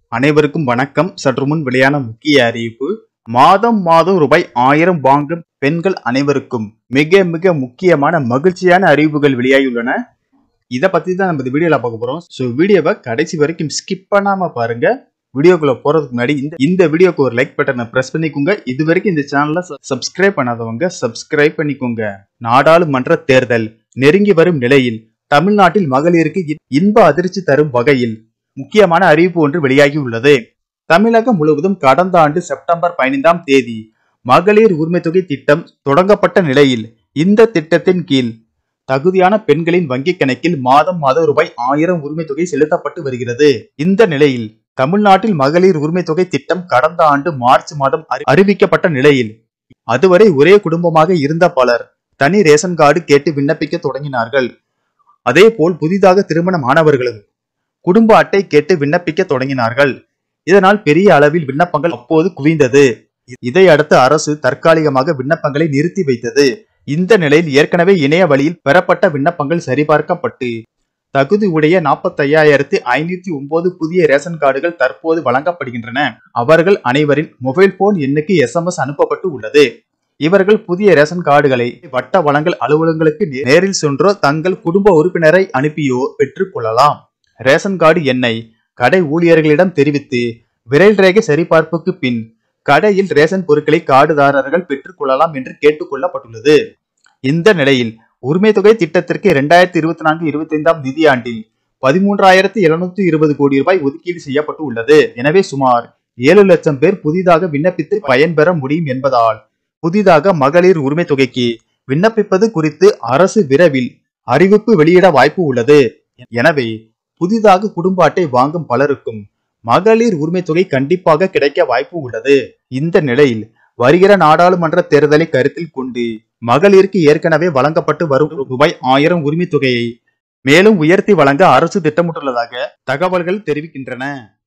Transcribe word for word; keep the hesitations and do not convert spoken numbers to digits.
அனைவருக்கும் வணக்கம். சற்று முன் வெளியான முக்கிய அறிவிப்பு. மாதம் மாதம் ரூபாய் ஆயிரம் வாங்கும் பெண்கள் அனைவருக்கும் மிக மிக முக்கியமான மகிழ்ச்சியான அறிவிப்புகள் வெளியாகியுள்ளன. இதை பத்தி தான் நம்ம இந்த வீடியோல பார்க்க போறோம். ஸோ வீடியோவை கடைசி வரைக்கும் ஸ்கிப் பண்ணாம பாருங்க. வீடியோக்குள்ள போறதுக்கு முன்னாடி இந்த இந்த வீடியோக்கு ஒரு லைக் பட்டனை பிரஸ் பண்ணிக்கோங்க. இது வரைக்கும் இந்த சேனலை சப்ஸ்கிரைப் பண்ணாதவங்க சப்ஸ்கிரைப் பண்ணிக்கோங்க. நாடாளுமன்ற தேர்தல் நெருங்கி வரும் நிலையில் தமிழ்நாட்டில் மகளிருக்கு இன்ப அதிர்ச்சி தரும் வகையில் முக்கியமான அறிவிப்பு ஒன்று வெளியாகி உள்ளது. தமிழகம் முழுவதும் கடந்த ஆண்டு செப்டம்பர் பதினைந்தாம் தேதி மகளிர் உரிமை தொகை திட்டம் தொடங்கப்பட்ட நிலையில் இந்த திட்டத்தின் கீழ் தகுதியான பெண்களின் வங்கி கணக்கில் மாதம் மாதம் ரூபாய் ஆயிரம் உரிமை தொகை செலுத்தப்பட்டு வருகிறது. இந்த நிலையில் தமிழ்நாட்டில் மகளிர் உரிமை தொகை திட்டம் கடந்த ஆண்டு மார்ச் மாதம் அறிவிக்கப்பட்ட நிலையில் அதுவரை ஒரே குடும்பமாக இருந்த பலர் தனி ரேஷன் கார்டு கேட்டு விண்ணப்பிக்க தொடங்கினார்கள். அதே போல் புதிதாக திருமணம் ஆனவர்களும் குடும்ப அட்டை கேட்டு விண்ணப்பிக்க தொடங்கினார்கள். இதனால் பெரிய அளவில் விண்ணப்பங்கள் அப்போது குவிந்தது. இதையடுத்து அரசு தற்காலிகமாக விண்ணப்பங்களை நிறுத்தி வைத்தது. இந்த நிலையில் ஏற்கனவே இணைய வழியில் பெறப்பட்ட விண்ணப்பங்கள் சரிபார்க்கப்பட்டு தகுதி உடைய நாற்பத்தி ஐயாயிரத்தி ஐநூத்தி ஒன்பது புதிய ரேஷன் கார்டுகள் தற்போது வழங்கப்படுகின்றன. அவர்கள் அனைவரின் மொபைல் போன் எண்ணுக்கு எஸ் எம் எஸ் அனுப்பப்பட்டு உள்ளது. இவர்கள் புதிய ரேஷன் கார்டுகளை வட்ட வழங்கல் அலுவலகங்களுக்கு நேரில் சென்றோ தங்கள் குடும்ப உறுப்பினரை அனுப்பியோ பெற்றுக் கொள்ளலாம். ரேஷன் கார்டு எண்ணை கடை ஊழியர்களிடம் தெரிவித்து விரல் ரேகை சரிபார்ப்புக்கு பின் கடையில் ரேஷன் பொருட்களை கார்டுதாரர்கள் பெற்றுக் கொள்ளலாம் என்று கேட்டுக் கொள்ளப்பட்டுள்ளது. இந்த நிலையில் உரிமை தொகை திட்டத்திற்கு இரண்டாயிரத்தி இருபத்தி நான்கு இருபத்தி ஐந்தாம் நிதியாண்டில் பதிமூன்றாயிரத்தி எழுநூத்தி இருபது கோடி ரூபாய் ஒதுக்கீடு செய்யப்பட்டு உள்ளது. எனவே சுமார் ஏழு லட்சம் பேர் புதிதாக விண்ணப்பித்து பயன்பெற முடியும் என்பதால் புதிதாக மகளிர் உரிமை தொகைக்கு விண்ணப்பிப்பது குறித்து அரசு விரைவில் அறிவிப்பு வெளியிட வாய்ப்பு உள்ளது. எனவே புதிதாக குடும்ப அட்டை வாங்கும் பலருக்கும் மகளிர் உரிமை தொகை கண்டிப்பாக கிடைக்க வாய்ப்பு உள்ளது. இந்த நிலையில் வருகிற நாடாளுமன்ற தேர்தலை கருத்தில் கொண்டு மகளிருக்கு ஏற்கனவே வழங்கப்பட்டு வரும் ரூபாய் ஆயிரம் உரிமை தொகையை மேலும் உயர்த்தி வழங்க அரசு திட்டமிட்டுள்ளதாக தகவல்கள் தெரிவிக்கின்றன.